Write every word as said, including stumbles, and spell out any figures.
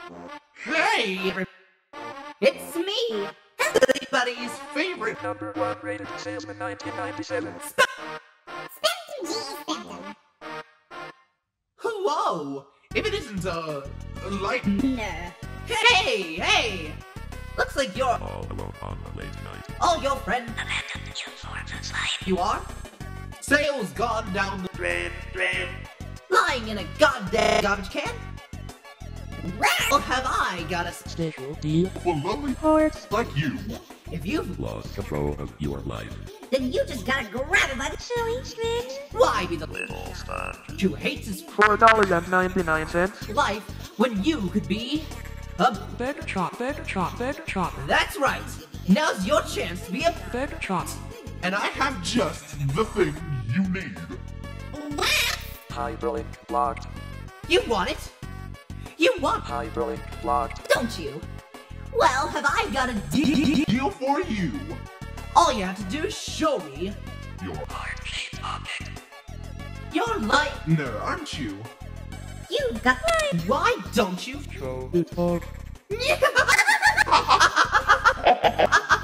Hey, every- it's me, everybody's favorite Number one rated salesman nineteen ninety-seven. Spamton G. Spamton. Whoa! If it isn't, uh, like... No. Hey, hey! Looks like you're All alone on a late night. all your friends. You are? Sales gone down the Drain, drain. lying in a goddamn garbage can? Well, have I got a special deal For lovely hearts like you? If you've lost control of your life. Then you just gotta grab it by the silly strings. why be the Little sponge. who hates his Four dollars and ninety-nine cents. life when you could be a... Better chop, better chop, better chop, That's right! Now's your chance to be a... better chop. And I have just the thing you need. Hyperlink locked. You want it? You want, Hyperlink locked. don't you? Well, have I got a d- Deal for you. All you have to do is show me You're Heart-shaped object. your life. no, aren't you? You got mine. Why don't you? Show the talk.